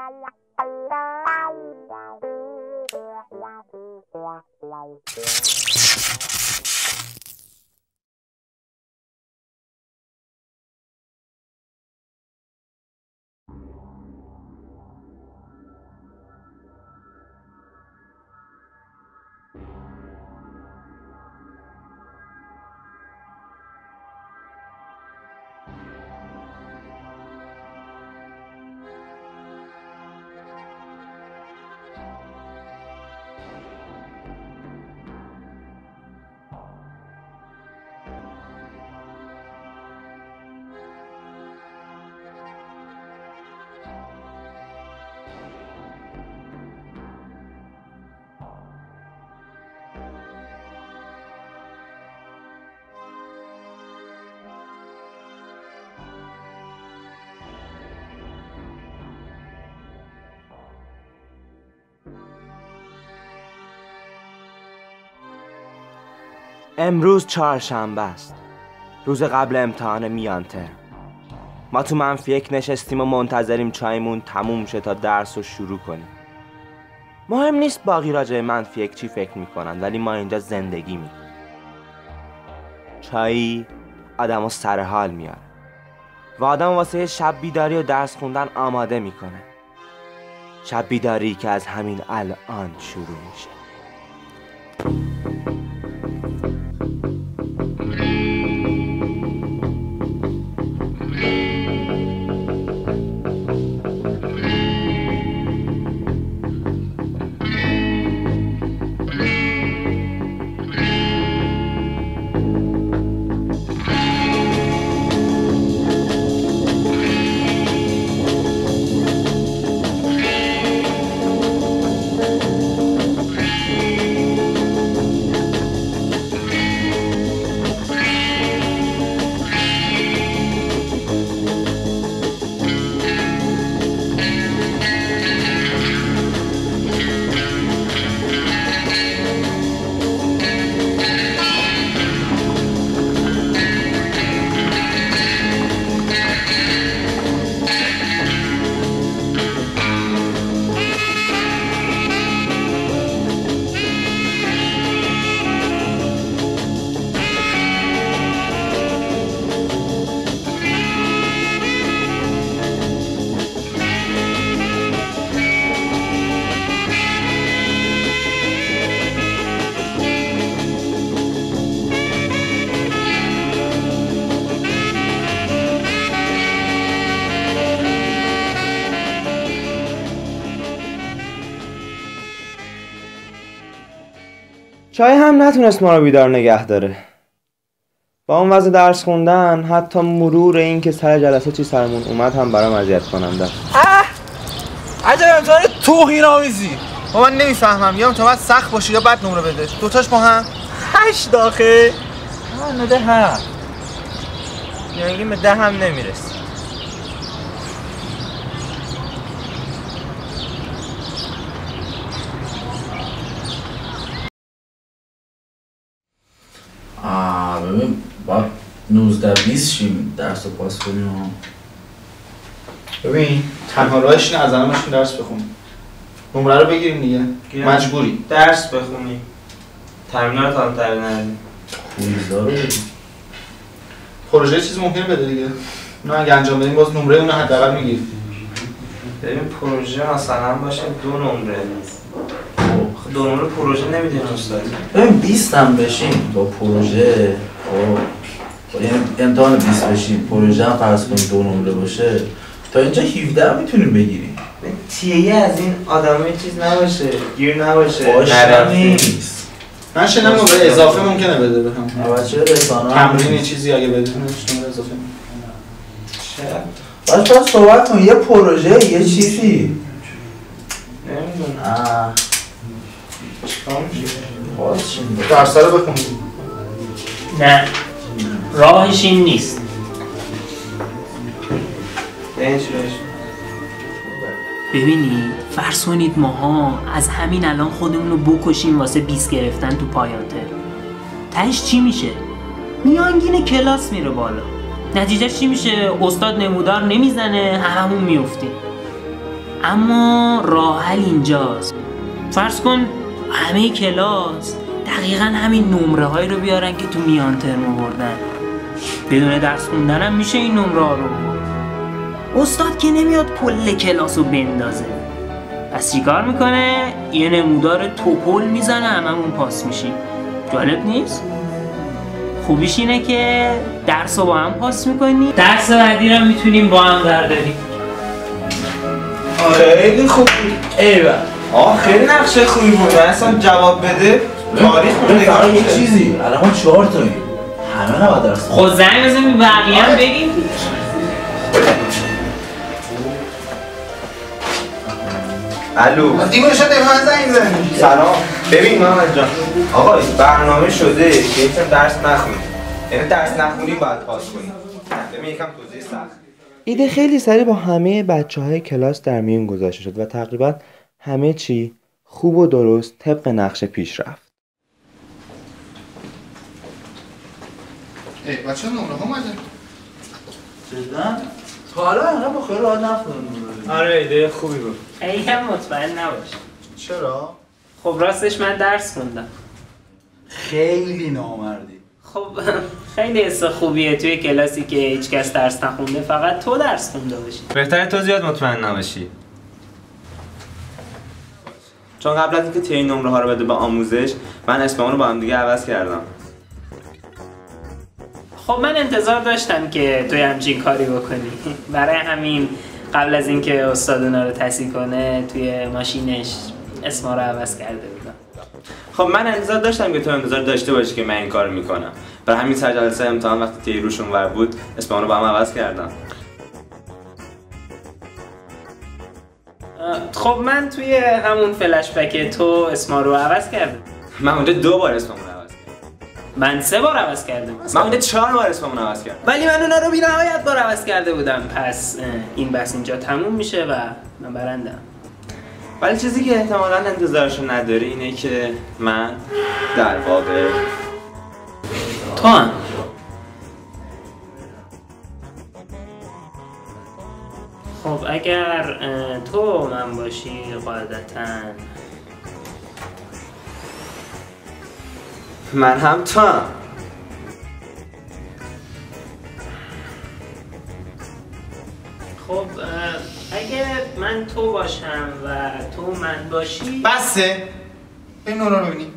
امروز چهارشنبه است، روز قبل امتحان میان ترم. ما تو منفی یک نشستیم و منتظریم چایمون تموم شه تا درس رو شروع کنیم. مهم نیست باقی راجع منفی یک چی فکر میکنن، ولی ما اینجا زندگی میکنیم. چایی آدمو سر حال میاره و آدم واسه شب بیداری و درس خوندن آماده میکنه. شب بیداری که از همین الان شروع میشه. چای هم نتونست ما رو بیدار نگه داره. با اون وضع درس خوندن حتی مرور این که سر جلسه چی سرمون اومد هم برام اذیت کننده. عجب امتحان توهین‌آمیزی. من نمیفهمم، یا امتحان سخت باشه یا بد نمره بده. دوتاش با هم 8 داخل. نده هم. یعنی به 10 هم نمیرسه. ببین باید 19-20 شیم درس رو پاس کنیم. ببین تنها راهش اینه از الانشون درس بخونیم. نمره رو بگیریم دیگه. مجبوری درس بخونیم. ترمینال تا ندیم. کویزا رو بدیم. پروژه چیز ممکنه بده دیگه. نه اگه انجام بدیم باز نمره اون حداقل میگیریم. ببین پروژه مثلا باشه 2 نمره. 2 نمره پروژه نمیدیم استاد. ببین 20 هم بشیم با پروژه. یعنی امتحان 20 بشیم پروژه هم فرض کنیم 2 نمره باشه، تا اینجا 17 میتونیم بگیریم. تیه از این آدمای چیز نباشه، گیر نباشه. باشه نیست. من شنیدم نمره اضافه ممکنه بده بهم. بچه رسانه تمرین چیزی اگه بده نمره اضافه. باش باید صحبت کن، یه پروژه یه چیزی. نمیدونم. باز چیم بود؟ درس رو بخونیم. نه راهش این نیست. ببینید فرض کنید ماها از همین الان خودمون رو بکشیم واسه 20 گرفتن تو پایان ترم. تهش چی میشه؟ میانگین کلاس میره بالا. نتیجه چی میشه؟ استاد نمودار نمیزنه، هممون میافتیم. اما راه حل اینجاست. فرض کن همه کلاس دقیقا همین نمره هایی رو بیارن که تو میان ترم آوردن. بدون درس خوندن هم میشه این نمره ها رو برد. استاد که نمیاد کل کلاس رو بندازه. پس چیکار میکنه؟ یه نمودار توپل میزنه، هممون پاس میشیم. جالب نیست؟ خوبیش اینه که درس رو با هم پاس میکنیم، درس بعدی رو میتونیم با هم برداریم. خیلی خوب. ایوه خیلی نقشه خوبی بود. اصلا جواب بده. تاریخ مونده فقط یه چیزی، الان ما 4 تاییم، همه نباید درس خود زنگ بزنیم بقیه هم بگیم. الو دیگه شده من زنگ بزنیم. سلام. ببین محمد جان، آقا برنامه شده که اینکه درس نخونی، یعنی درس نخونی باید پاس کنی. ببین یکم توضیح سخت. ایده خیلی سریع با همه بچه‌های کلاس در میون گذاشته شد و تقریبا همه چی خوب و درست طبق نقشه پیش رفت. بچه نمره ها اومده. جدا؟ تا حالا انقدر با خیلی راحت نفتادم. آره ایده خوبی بود. ای هم مطمئن نباش. چرا؟ خب راستش من درس خوندم. خیلی نامردی. خب خیلی حس خوبیه توی کلاسی که هیچ کس درس نخونده، فقط تو درس خونده باشی. بهتره تو زیاد مطمئن نباشی. چون قبل از اینکه این نمره ها رو بده به آموزش، من اسممون رو با هم دیگه عوض کردم. خب من انتظار داشتم که توی همچین کاری بکنی. برای همین قبل از اینکه استاد اونا رو تصحیح کنه توی ماشینش اسما رو عوض کرده بودم. خب من انتظار داشتم که تو انتظار داشته باشی که من این کارو میکنم. برای همین سر جلسه امتحان وقتی تی روشون ور بود اسممون رو با هم عوض کردم. خب من توی همون فلش بک تو اسما رو عوض کردم. من اونجا 2 بار اسممون رو عوض کردم. من 3 بار عوض کردم. من اونجا 4 بار اسممون رو عوض کردم. ولی من اونا رو بی‌نهایت بار عوض کرده بودم. پس این بحث اینجا تموم میشه و من برندم. ولی چیزی که احتمالاً انتظارشو نداری اینه که من در واقع تو هم خب اگر تو من باشی قاعدتاً من هم تو هم. خب اگه من تو باشم و تو من باشی بسه. این نورا رو ببینی.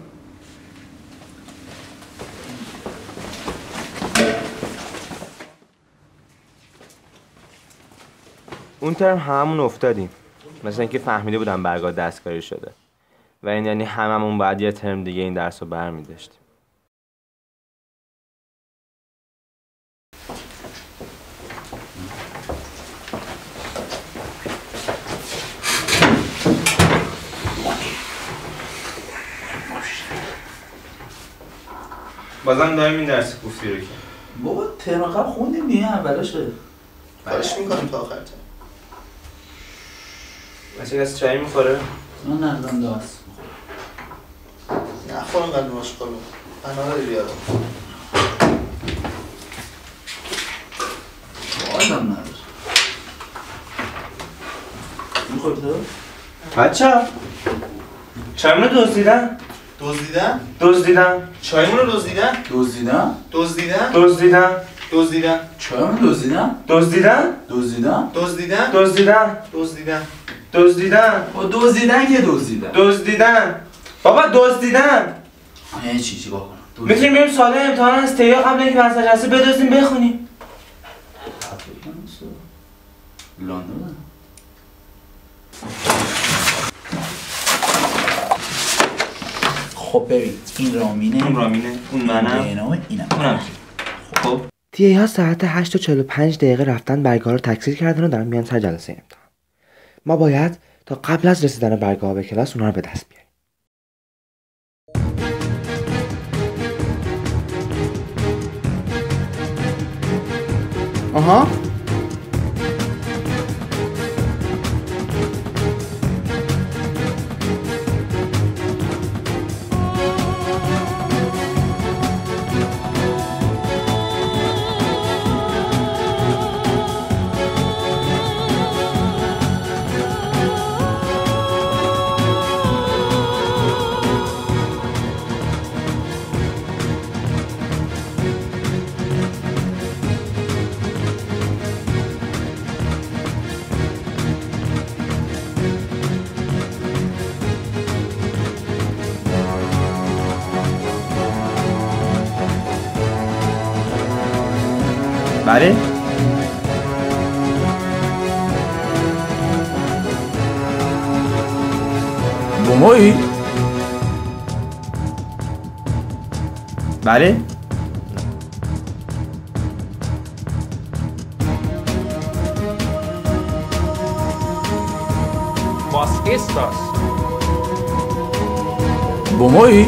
اون ترم هممون افتادیم. مثلا اینکه فهمیده بودم برگاه دستکاری شده. و این یعنی هممون بعد یه ترم دیگه این درس رو برمی‌داشتیم. بازم داریم این درس کوفتی رو که بابا ترم قبل خوندیم دیگه اولاشه. کارش میکنیم تا آخر ترم. بچه کسی چایی میخوره؟ من ندارم درس. نه خورم قلب باش خورم. انانه رو بیارم. آدم نداره. میخوری تو؟ بچه ها چایمون رو دزدیدن؟ دزدیدن؟ دزدیدن چایمون رو دزدیدن؟ دزدیدن؟ دزدیدن؟ دزدیدن دزدیدن؟ چایمون دزدیدن؟ دزدیدن دزدیدن؟ دزدیدن؟ دزدیدن دزدیدن؟ دزدیدن با دزدیدن که دزدیدن. دزدیدن بابا دزدیدن. یه چی با کنم. میتونیم بریم سال امتحان از تیا قبل اینکه بحث جلسه بدزدیم بخونیم. لندن. خب ببین این رامینه، اون رامینه، اون منم، اینم. اونم. خب تی ها ساعت 8:45 رفتن برگاه رو تکثیر کردن و دارن میان سر جلسه امتحان. ما باید تا قبل از رسیدن برگاه به کلاس اونا رو به دست بیاریم. آها بله؟ بومویی؟ بله؟ Was ist das? بومویی؟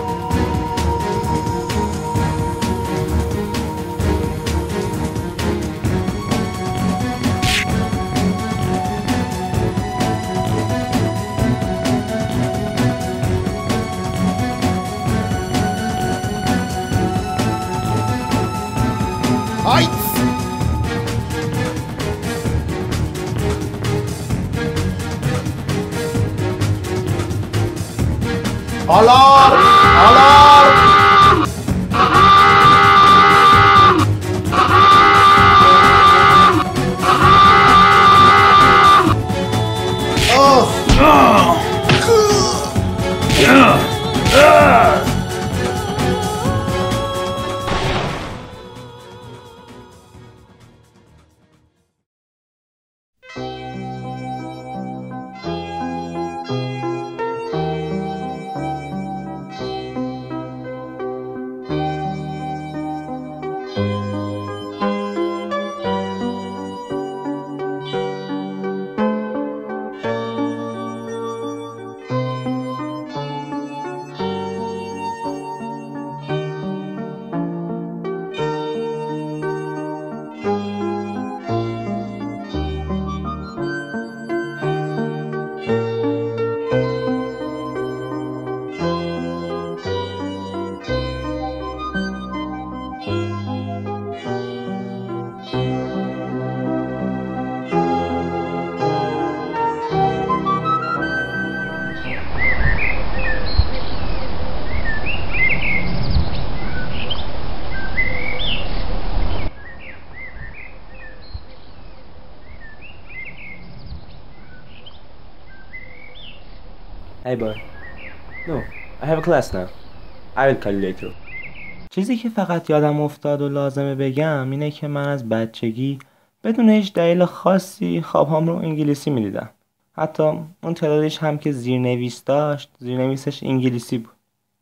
Hey boy. No, I have a class now. I will call you later. چیزی که فقط یادم افتاد و لازمه بگم اینه که من از بچگی بدون هیچ دلیل خاصی خوابهام رو انگلیسی میدیدم. حتی اون تعدادش هم که زیرنویس داشت، زیرنویسش انگلیسی بود.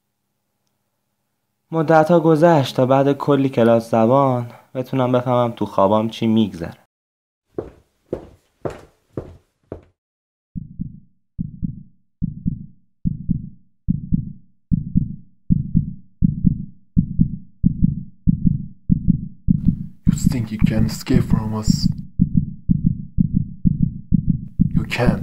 مدت‌ها گذشت تا بعد کلی کلاس زبان بتونم بفهمم تو خوابام چی میگذره. Think you can escape from us? You can't.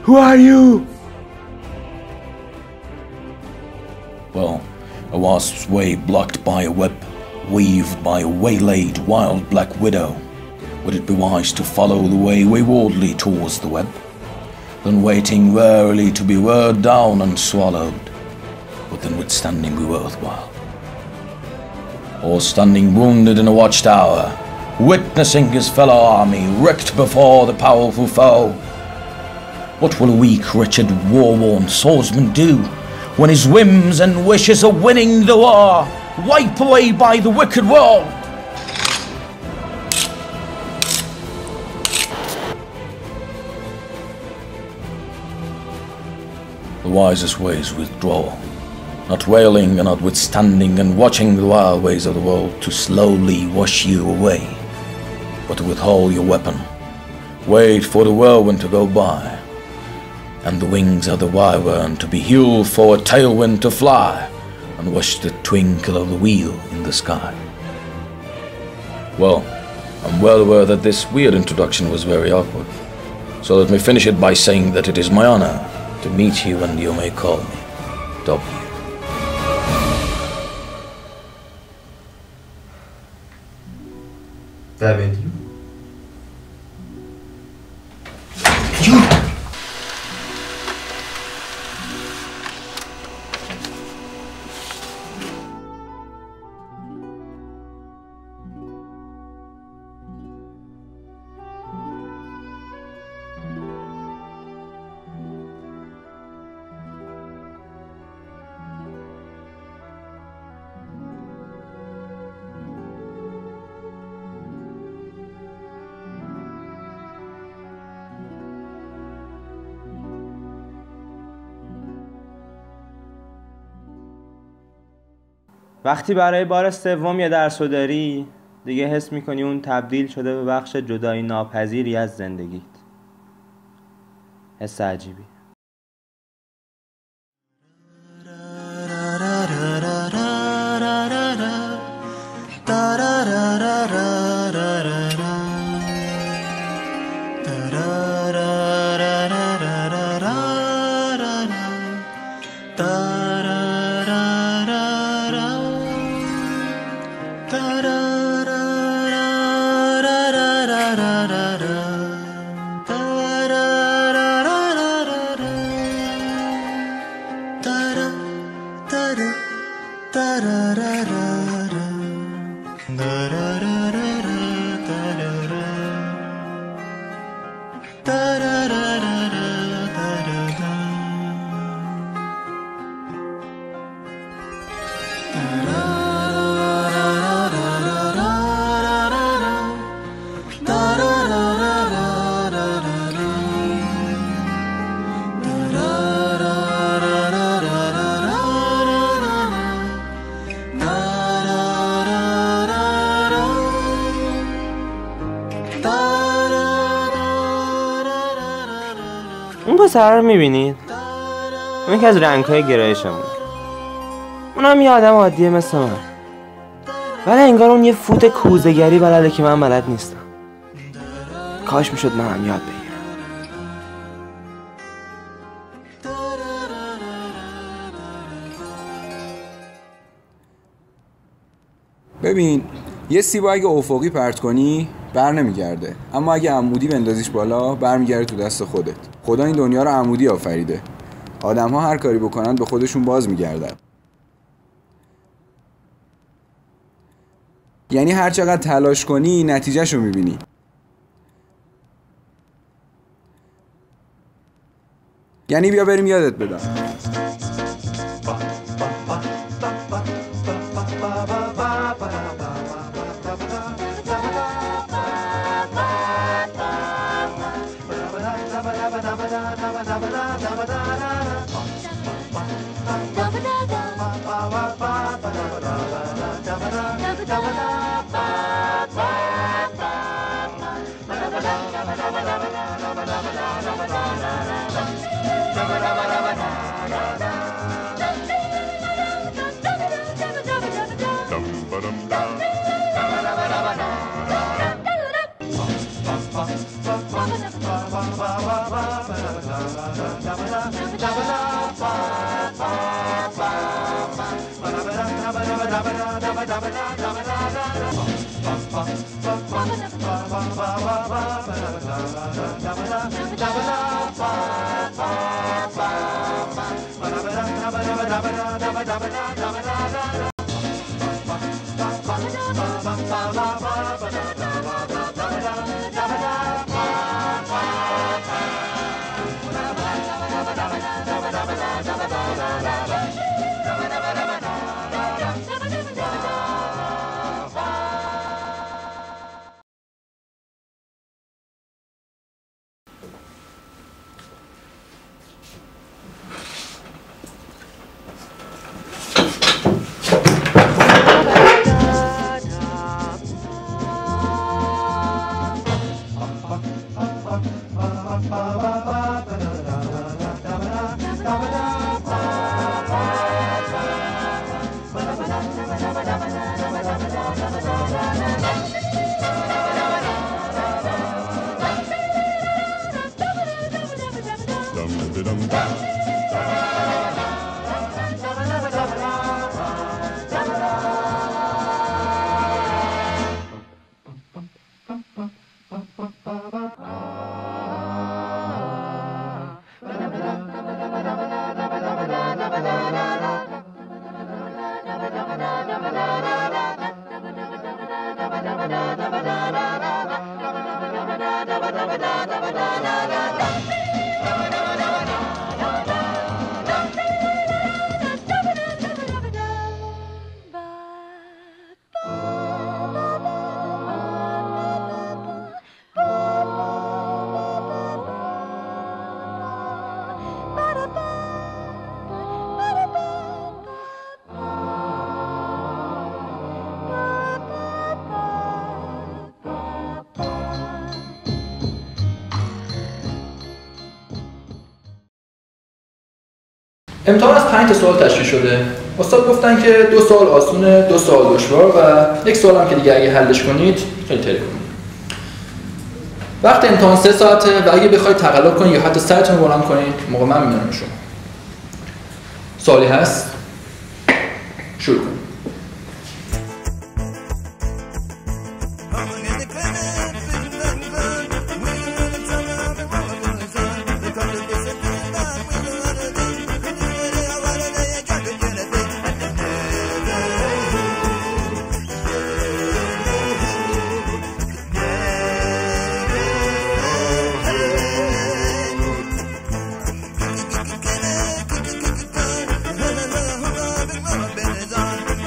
Who are you? Well, a wasp's way blocked by a web, weaved by a waylaid wild black widow. Would it be wise to follow the way waywardly towards the web, than waiting warily to be whirled down and swallowed? Would then withstanding be worthwhile? Or standing wounded in a watchtower, witnessing his fellow army wrecked before the powerful foe? What will a weak, wretched, war-worn swordsman do when his whims and wishes are winning the war, wiped away by the wicked world? The wisest way is withdraw, not wailing and not withstanding and watching the wild ways of the world to slowly wash you away, but to withhold your weapon, wait for the whirlwind to go by, and the wings of the wyvern to be healed for a tailwind to fly, and watch the twinkle of the wheel in the sky. Well, I'm well aware that this weird introduction was very awkward, so let me finish it by saying that it is my honor to meet you, and you may call me W. W. وقتی برای بار سوم یه درس رو داری، دیگه حس میکنی اون تبدیل شده به بخش جدایی ناپذیری از زندگیت. حس عجیبی. اون پسر رو میبینید؟ اون یکی از رنگ‌های گرایشمونه. اونم یه آدم عادیه مثل من، ولی انگار اون یه فوت کوزه‌گری بلده که من بلد نیستم. کاش میشد منم یاد بگیرم. ببین، یه سیب اگه افقی پرت کنی بر نمیگرده، اما اگه عمودی بندازیش بالا برمیگرده تو دست خودت. خدا این دنیا رو عمودی آفریده. آدم‌ها هر کاری بکنن به خودشون باز میگردن. یعنی هر چقدر تلاش کنی نتیجهشو میبینی. یعنی بیا بریم یادت بدم. امتحان از 5 سوال تشکیل شده. استاد گفتن که 2 سوال آسونه، 2 سوال دشوار و 1 سوال هم که دیگه اگه حلش کنید خیلی تری کنید. وقت امتحان 3 ساعته و اگه بخواید تقلب کنید یا حتی سرتون رو بلند کنید موقع من میبینم شما. سوالی هست؟ شروع کنید. on.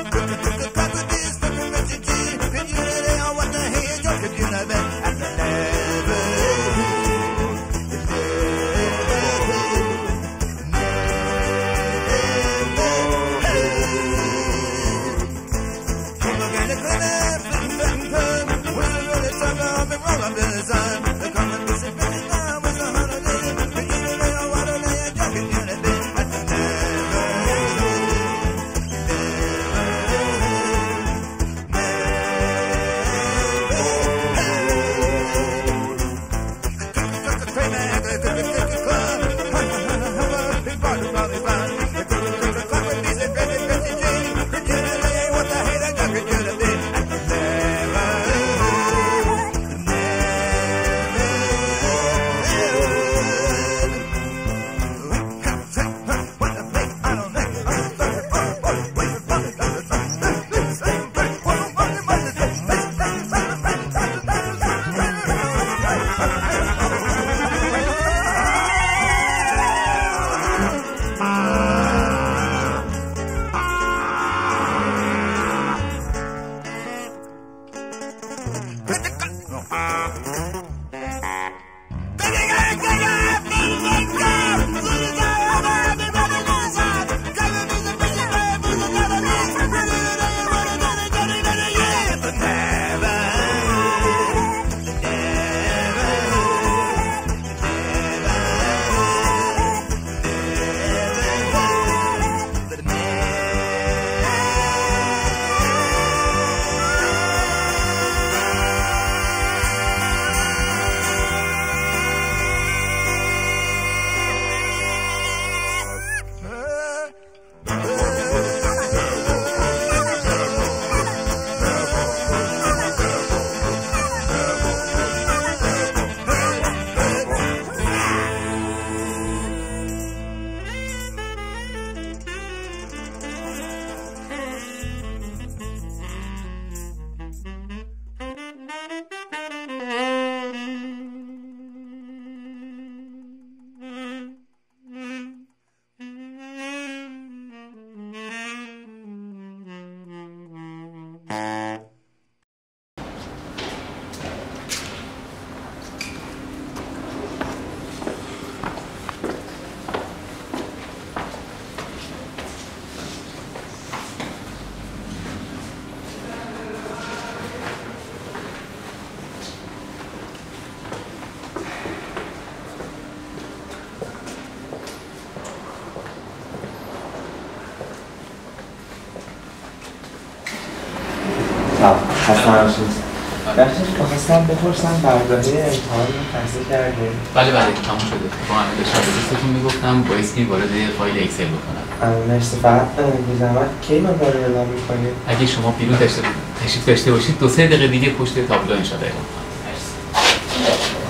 خسته نباشید. بخشش بخواستم بپرسم برداری امتحان رو خسته کرده؟ بله تموم شده. با همه شب دوستتون میگفتم باعث که وارد فایل اکسل بکنم. مرسی. فقط بی زحمت کی من داره اعلام میکنید؟ اگه شما بیرون تشریف داشته باشید 2-3 دقیقه دیگه پشت تابلو انشاءالله اعلام کنم. مرسی.